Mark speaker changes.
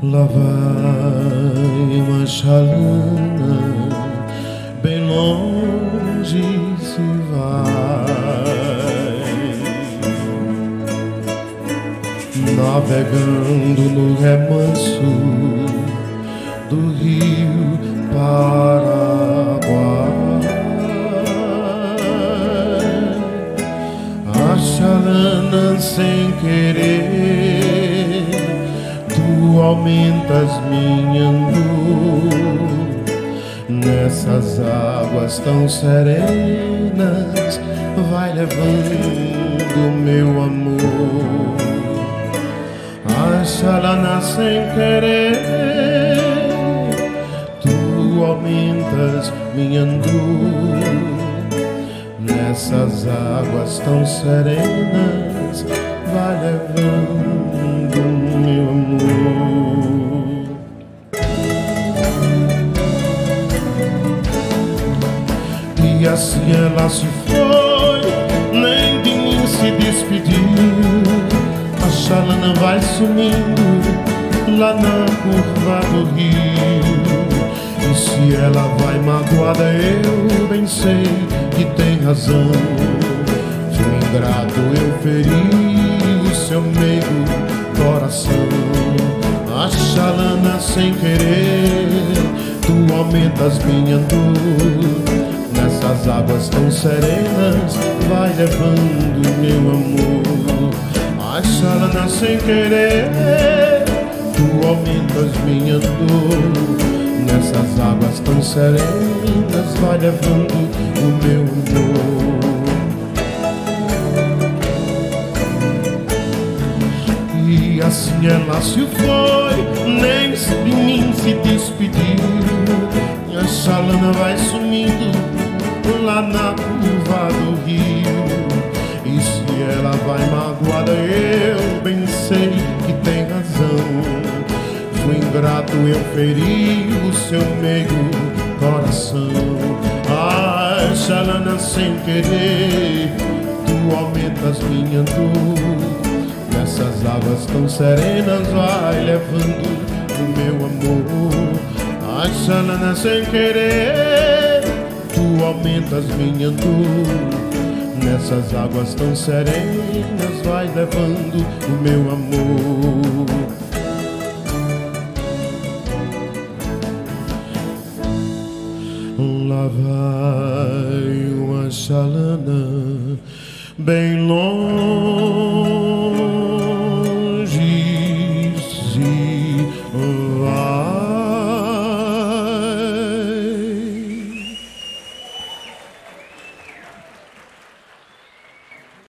Speaker 1: Lá vai uma chalana, bem longe se vai, navegando no remanso do rio Paraguai. A chalana sem querer, tu aumentas minha dor. Nessas águas tão serenas, vai levando meu amor. A chalana sem querer, tu aumentas minha dor. Nessas águas tão serenas, vai levando meu amor. E assim ela se foi, nem de mim se despediu. A chalana vai sumindo lá na curva do rio. E se ela vai magoada, eu bem sei que tem razão. Fui ingrato, eu feri o seu meigo coração. A chalana sem querer, tu aumentas minha dor. Nessas águas tão serenas, vai levando meu amor. A chalana sem querer, tu aumentas minha dor. Nessas águas tão serenas, vai levando o meu amor. E assim ela se foi, nem de mim se despediu. E a chalana vai sumindo lá na curva do rio. E se ela vai magoada, eu bem sei que tem razão. Fui ingrato, eu feri o seu meigo coração. A chalana sem querer, tu aumentas minha dor. Nessas águas tão serenas, vai levando o meu amor. A chalana sem querer, tu aumentas minha dor. Nessas águas tão serenas, vai levando o meu amor. Lá vai uma chalana bem longe